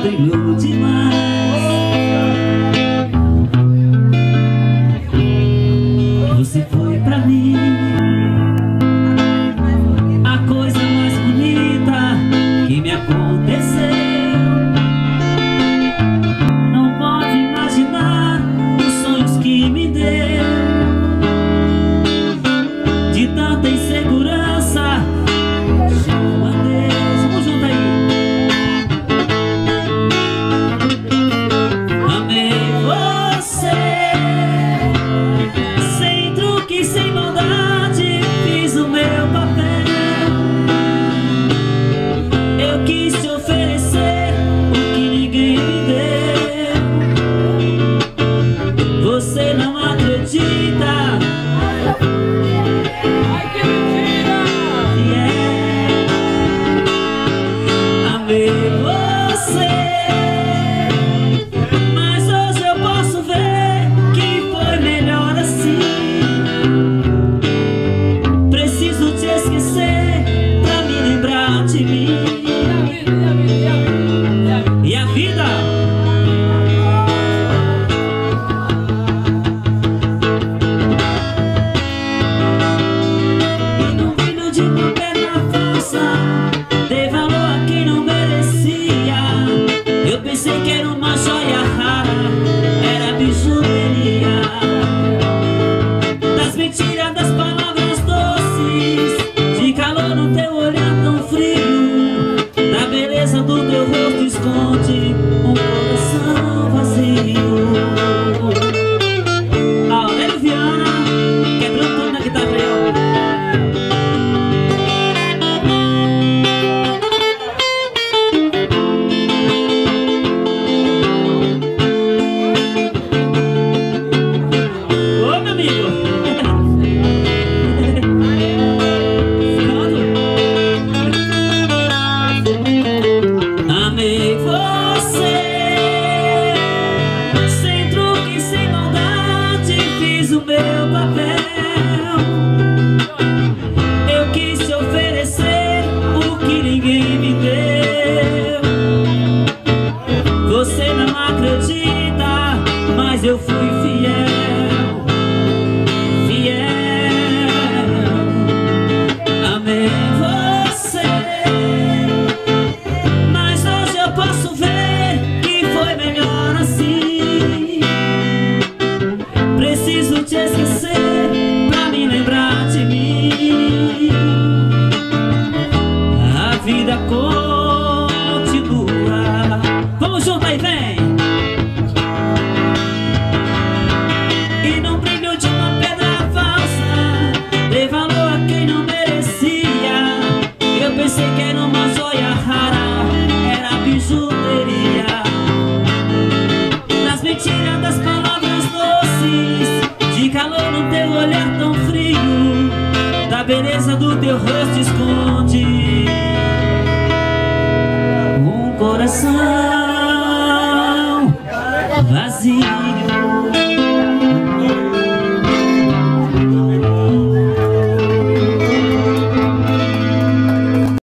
brilhou demais. Você foi pra mim a coisa mais bonita que me aconteceu. Não pode imaginar os sonhos que me deu, de tanta insegurança. Chama Deus, vamos junto aí. Amei você, sem truque, sem maldade, fiz o meu papel. Eu quis te oferecer o que ninguém me deu. Você não acredita. Ai, que mentira! Amei você, mas hoje eu posso ver que foi melhor assim. Preciso te esquecer pra me lembrar de mim. E a vida? E no brilho de uma pedra falsa, dei valor a quem não merecia. Eu pensei que era uma joia rara, era bijuteria. Das mentiras, das palavras doces, de calor no teu olhar tão frio, da beleza do teu rosto esconde um coração vazio. Aurélio Viana, quebrando tudo na guitarra aí, ó. Ô, meu amigo. Amei você, sem truque, sem maldade, fiz o meu papel. Eu quis te oferecer o que ninguém me deu. Você não acredita, mas eu fui fiel, fiel. Amei você, mas hoje eu posso ver que foi melhor assim. Preciso te esquecer pra me lembrar de mim. A vida continua. Vamos junto aí, vem! E no brilho de uma pedra falsa, dei valor a quem não merecia. Eu pensei que era uma joia rara, era bijuteria. Das mentiras, das palavras doces, de calor no teu olhar tão frio, da beleza do teu rosto esconde um coração